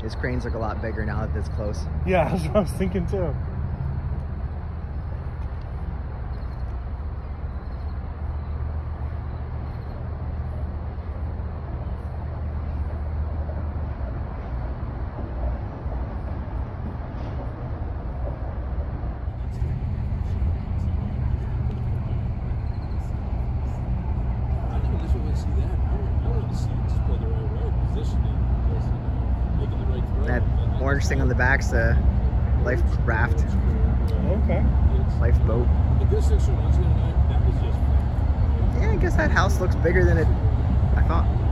His cranes look a lot bigger now that it's close. Yeah, that's what I was thinking too. That orange thing on the back's the life raft. Okay. Lifeboat. Yeah, I guess that house looks bigger than I thought.